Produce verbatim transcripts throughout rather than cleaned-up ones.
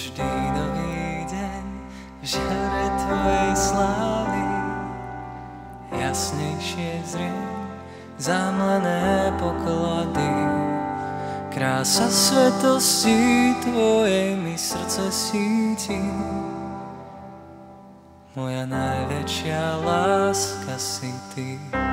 Každý nový deň v žiare tvojej slávy jasnejšie zrie zamlené poklady. Krása svetosti tvojej mi srdce síti. Moja najväčšia láska si ty.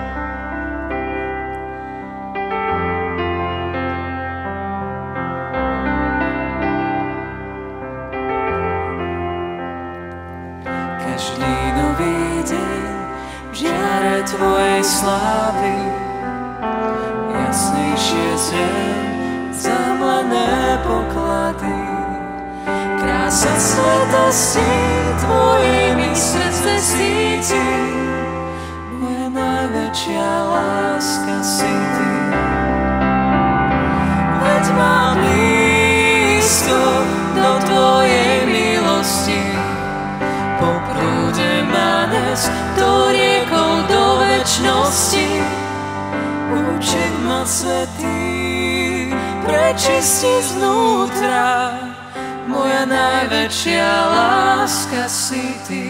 Každý nový deň v žiare tvojej slávy jasnejšie zrie zamlené poklady. Krása svetosti tvojej mi srdce síti. Moja najväčšia láska si ty. Veď mám blízko do tvojej milosti. Po prúde ma nes do riekol do večnosti. Učeň ma svätý, prečisti znútra. Moja najväčšia láska si ty.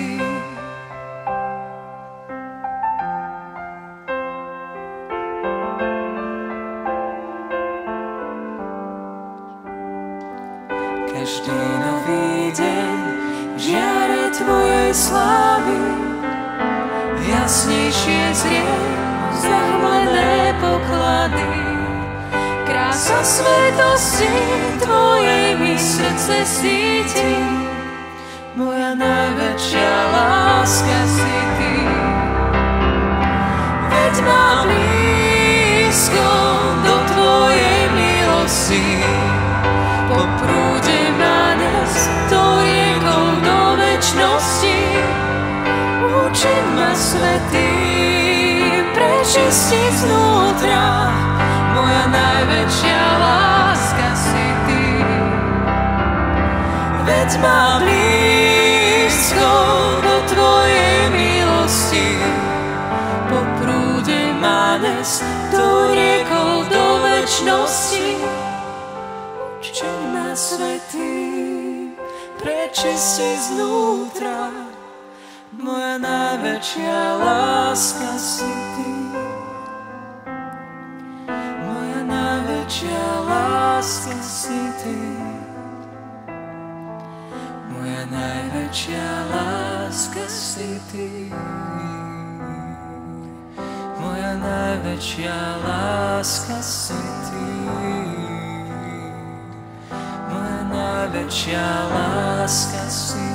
Každý nový deň v žiare tvojej slávy jasnejšie zrie zahmlené poklady. Krása svetosti tvojej mi srdce síti. Moja najväčšia láska si ty. Veď mám blízko do tvojej milosti. Po prúde ma nes do riekol do večnosti. Učeň ma svätý, prečistiť znútra. Moja najväčšia láska si ty. Veď mám blízko do tvojej milosti. Po prúde ma nes do riekol do večnosti. Učeň ma svätý, prečistiť znútra. Moja najväčšia láska si ty. Moja najväčšia láska si ty. Moja najväčšia láska si ty. Moja najväčšia láska si ty. Moja najväčšia láska si ty.